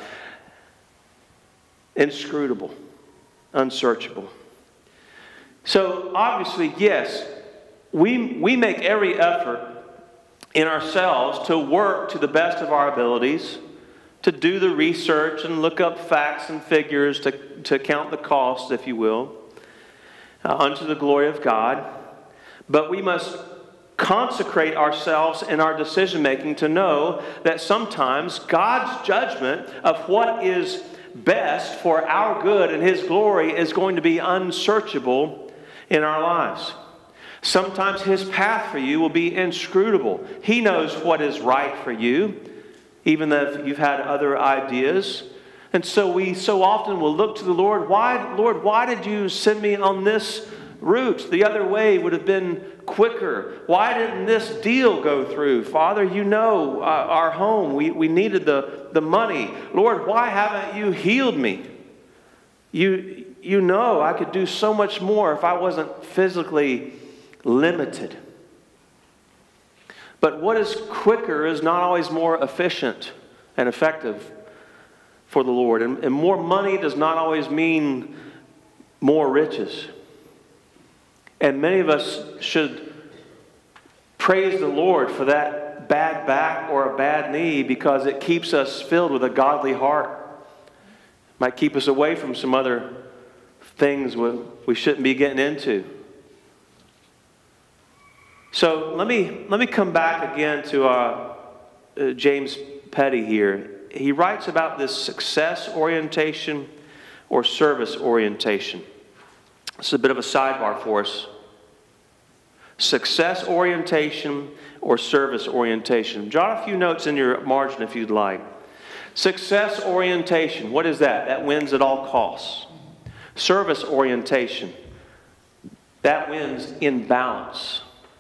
Inscrutable. Unsearchable. So obviously, yes, we make every effort in ourselves to work to the best of our abilities, to do the research and look up facts and figures, to count the cost, if you will, unto the glory of God. But we must consecrate ourselves in our decision-making to know that sometimes God's judgment of what is best for our good and His glory is going to be unsearchable in our lives. Sometimes His path for you will be inscrutable. He knows what is right for you, even though you've had other ideas. And so we so often will look to the Lord. Lord, why did you send me on this route? The other way would have been quicker. Why didn't this deal go through? Father, you know our home. We needed the money. Lord, why haven't you healed me? You you know I could do so much more if I wasn't physically limited. But what is quicker is not always more efficient and effective for the Lord. And more money does not always mean more riches. And many of us should praise the Lord for that bad back or a bad knee, because it keeps us filled with a godly heart. It might keep us away from some other things we shouldn't be getting into. So let me come back again to James Petty here. He writes about this success orientation or service orientation. This is a bit of a sidebar for us. Success orientation or service orientation. Jot a few notes in your margin if you'd like. Success orientation, what is that? That wins at all costs. Service orientation, that wins in balance.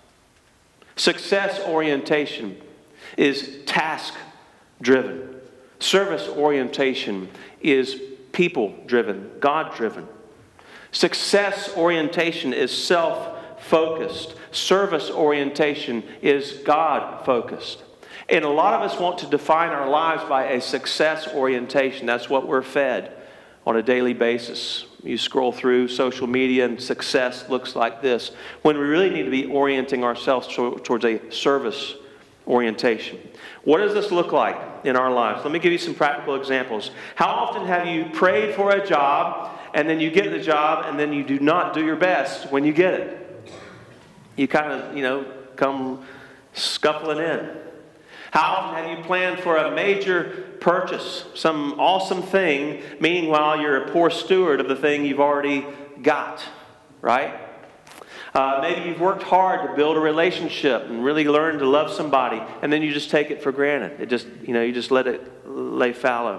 Success orientation is task-driven. Service orientation is people-driven, God-driven. Success orientation is self-focused. Service orientation is God-focused. And a lot of us want to define our lives by a success orientation. That's what we're fed on a daily basis. You scroll through social media and success looks like this, when we really need to be orienting ourselves towards a service orientation. What does this look like in our lives? Let me give you some practical examples. How often have you prayed for a job and then you get the job and then you do not do your best when you get it? You kind of, come scuffling in. How often have you planned for a major purchase, some awesome thing, meanwhile you're a poor steward of the thing you've already got, right? Maybe you've worked hard to build a relationship and really learn to love somebody, and then you just take it for granted. It just, you just let it lay fallow.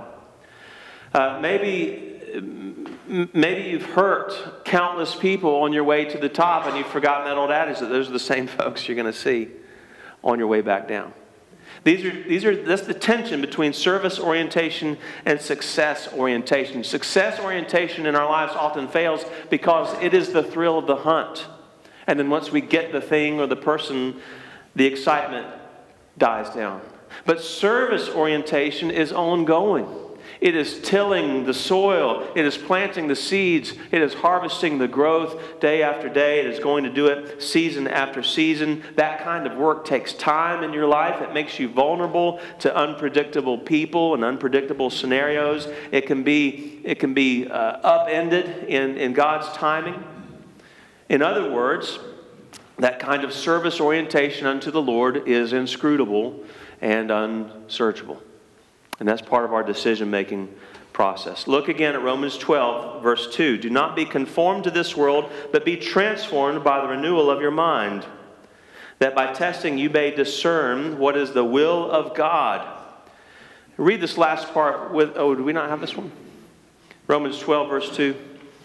Maybe you've hurt countless people on your way to the top, and you've forgotten that old adage that those are the same folks you're going to see on your way back down. That's the tension between service orientation and success orientation. Success orientation in our lives often fails because it is the thrill of the hunt. And then once we get the thing or the person, the excitement dies down. But service orientation is ongoing. It is tilling the soil. It is planting the seeds. It is harvesting the growth day after day. It is going to do it season after season. That kind of work takes time in your life. It makes you vulnerable to unpredictable people and unpredictable scenarios. It can be upended in God's timing. In other words, that kind of service orientation unto the Lord is inscrutable and unsearchable. And that's part of our decision-making process. Look again at Romans 12, verse 2. Do not be conformed to this world, but be transformed by the renewal of your mind, that by testing you may discern what is the will of God. Read this last part with, do we not have this one? Romans 12, verse 2.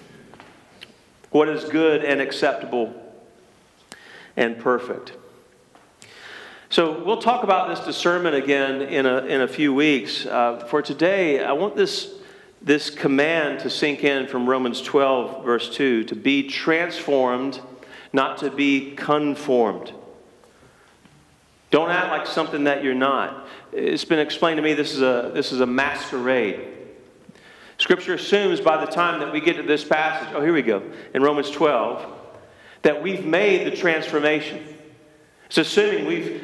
What is good and acceptable and perfect. So we'll talk about this discernment again in a few weeks. For today, I want this command to sink in from Romans 12, verse 2, to be transformed, not to be conformed. Don't act like something that you're not. It's been explained to me this is a masquerade. Scripture assumes by the time that we get to this passage, here we go, in Romans 12, that we've made the transformation. It's assuming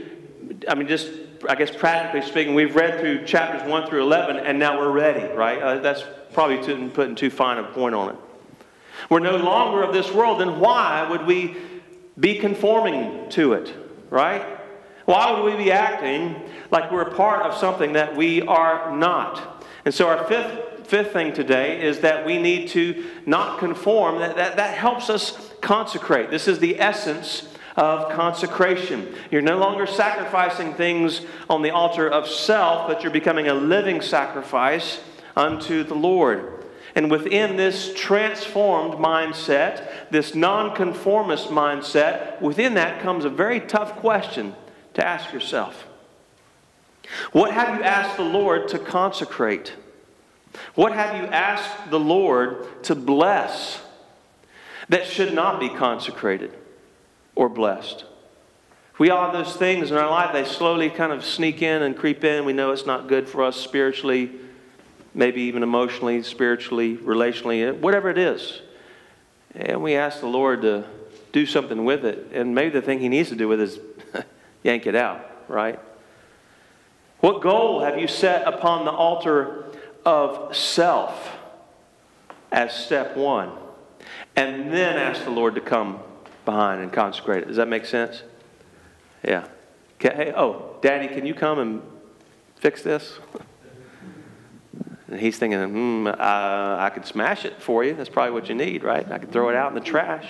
practically speaking, we've read through chapters 1 through 11, and now we're ready, right? That's probably putting too fine a point on it. We're no longer of this world, then why would we be conforming to it, right? Why would we be acting like we're a part of something that we are not? And so our fifth thing today is that we need to not conform. That helps us consecrate. This is the essence of consecration. You're no longer sacrificing things on the altar of self, but you're becoming a living sacrifice unto the Lord. And within this transformed mindset, this nonconformist mindset, within that comes a very tough question to ask yourself. What have you asked the Lord to consecrate? What have you asked the Lord to bless that should not be consecrated or blessed? We all have those things in our life. They slowly kind of sneak in and creep in. We know it's not good for us spiritually, maybe even emotionally, spiritually, relationally, whatever it is. And we ask the Lord to do something with it. And maybe the thing he needs to do with it is yank it out, right? What goal have you set upon the altar of self as step one? And then ask the Lord to come behind and consecrate it. Does that make sense? Yeah. Hey, oh, Daddy, can you come and fix this? And he's thinking, I could smash it for you. That's probably what you need, right? I could throw it out in the trash.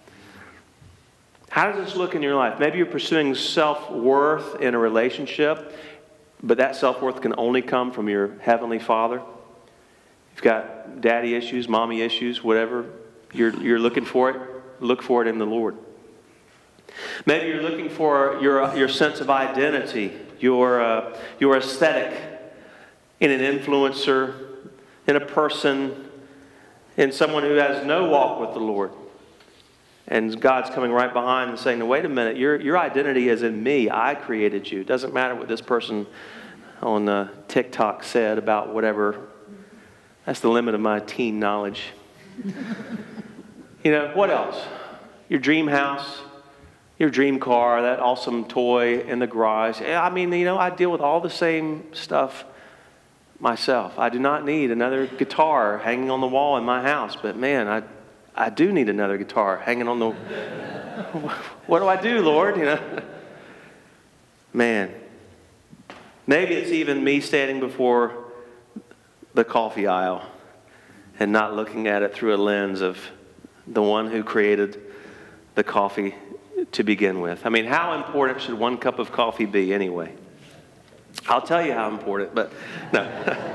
How does this look in your life? Maybe you're pursuing self-worth in a relationship, but that self-worth can only come from your Heavenly Father. You've got daddy issues, mommy issues, whatever you're looking for it, look for it in the Lord. Maybe you're looking for your sense of identity, your aesthetic in an influencer, in a person, in someone who has no walk with the Lord. And God's coming right behind and saying, wait a minute, your identity is in me. I created you. It doesn't matter what this person on TikTok said about whatever. That's the limit of my teen knowledge. You know, what else? Your dream house, your dream car, that awesome toy in the garage. I mean, you know, I deal with all the same stuff myself. I do not need another guitar hanging on the wall in my house, but man, I do need another guitar hanging on the... What do I do, Lord? You know, man, maybe it's even me standing before the coffee aisle and not looking at it through a lens of the one who created the coffee to begin with. I mean, how important should one cup of coffee be anyway? I'll tell you how important, but no.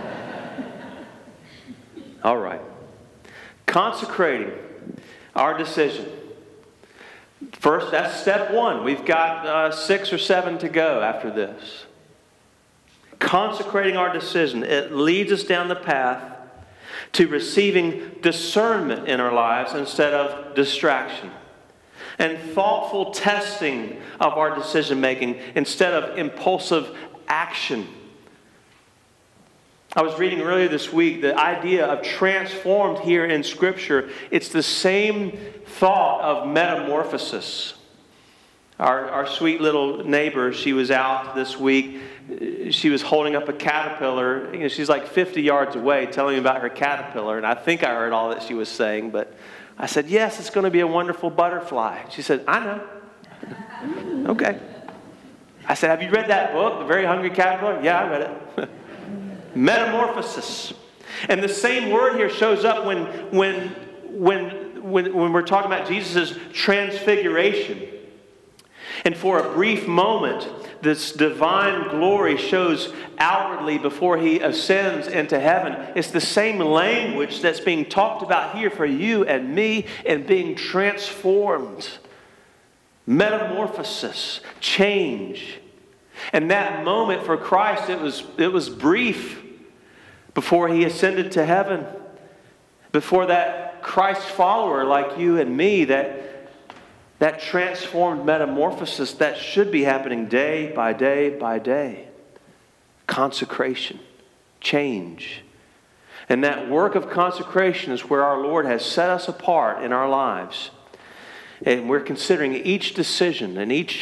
All right. Consecrating our decision. First, that's step one. We've got 6 or 7 to go after this. Consecrating our decision. It leads us down the path to receiving discernment in our lives instead of distraction. And thoughtful testing of our decision making instead of impulsive action. I was reading earlier this week the idea of transformed here in Scripture. It's the same thought of metamorphosis. Our sweet little neighbor, she was out this week. She was holding up a caterpillar. You know, she's like 50 yards away telling me about her caterpillar. And I think I heard all that she was saying. But I said, yes, it's going to be a wonderful butterfly. She said, I know. Okay. I said, have you read that book, The Very Hungry Caterpillar? Yeah, I read it. Metamorphosis. And the same word here shows up when we're talking about Jesus' transfiguration. And for a brief moment, this divine glory shows outwardly before he ascends into heaven. It's the same language that's being talked about here for you and me and being transformed. Metamorphosis, change. And that moment for Christ, it was brief before he ascended to heaven. Before that Christ follower like you and me, that transformed metamorphosis that should be happening day by day by day. Consecration, change. And that work of consecration is where our Lord has set us apart in our lives. And we're considering each decision and each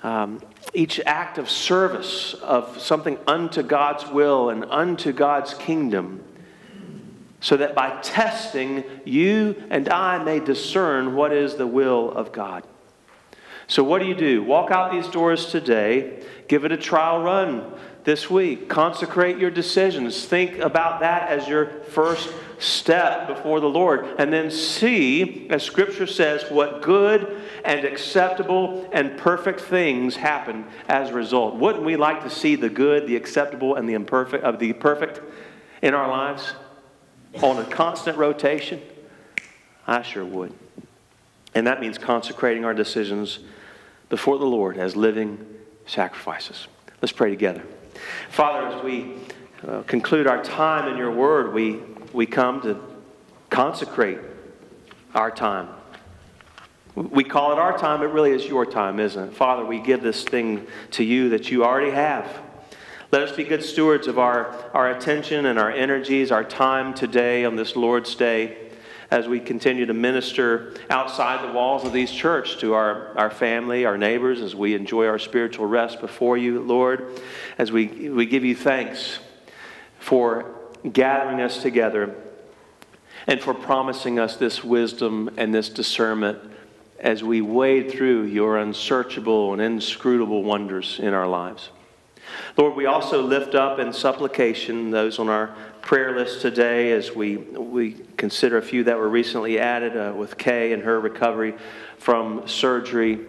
act of service of something unto God's will and unto God's kingdom, so that by testing, you and I may discern what is the will of God. So what do? Walk out these doors today. Give it a trial run this week. Consecrate your decisions. Think about that as your first step before the Lord. And then see, as Scripture says, what good and acceptable and perfect things happen as a result. Wouldn't we like to see the good, the acceptable, and the perfect in our lives? On a constant rotation? I sure would. And that means consecrating our decisions before the Lord as living sacrifices. Let's pray together. Father, as we conclude our time in your word, we come to consecrate our time. We call it our time, it really is your time, isn't it? Father, we give this thing to you that you already have. Let us be good stewards of our attention and our energies, our time today on this Lord's Day, as we continue to minister outside the walls of these church to our family, our neighbors, as we enjoy our spiritual rest before you, Lord, as we give you thanks for gathering us together and for promising us this wisdom and this discernment as we wade through your unsearchable and inscrutable wonders in our lives. Lord, we also lift up in supplication those on our prayer list today as we consider a few that were recently added with Kay and her recovery from surgery,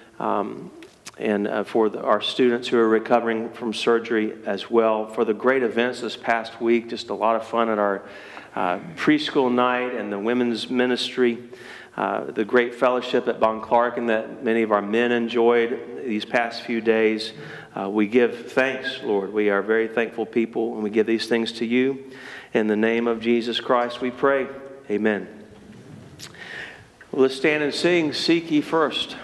and for our students who are recovering from surgery as well. For the great events this past week, just a lot of fun at our preschool night and the women's ministry. The great fellowship at Bon Clark and that many of our men enjoyed these past few days. We give thanks, Lord. We are very thankful people, and we give these things to you. In the name of Jesus Christ we pray. Amen. Well, let's stand and sing, Seek Ye First.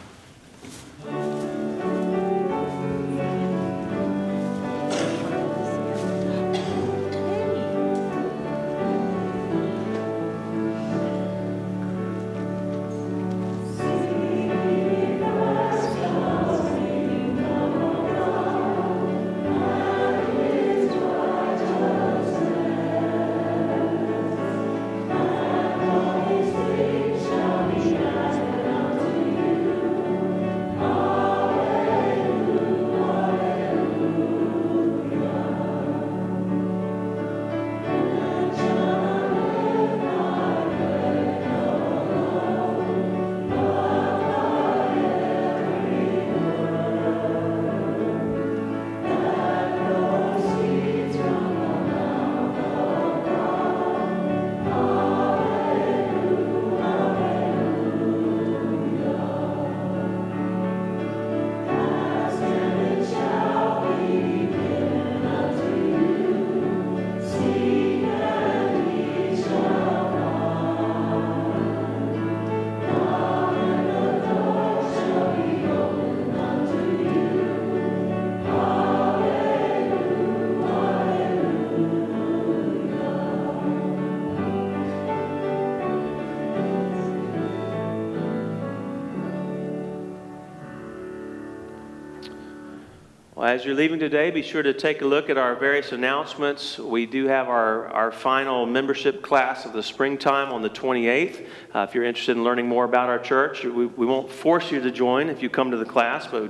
As you're leaving today, be sure to take a look at our various announcements. We do have our final membership class of the springtime on the 28th. If you're interested in learning more about our church, we won't force you to join if you come to the class, but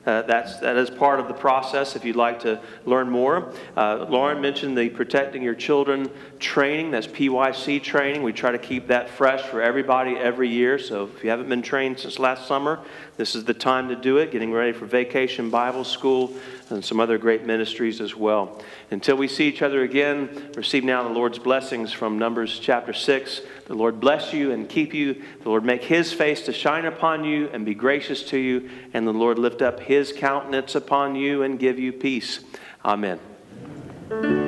that is part of the process if you'd like to learn more. Lauren mentioned the Protecting Your Children training. That's PYC training. We try to keep that fresh for everybody every year. So if you haven't been trained since last summer, this is the time to do it, getting ready for Vacation Bible School and some other great ministries as well. Until we see each other again, receive now the Lord's blessings from Numbers chapter 6. The Lord bless you and keep you. The Lord make his face to shine upon you and be gracious to you. And the Lord lift up his countenance upon you and give you peace. Amen.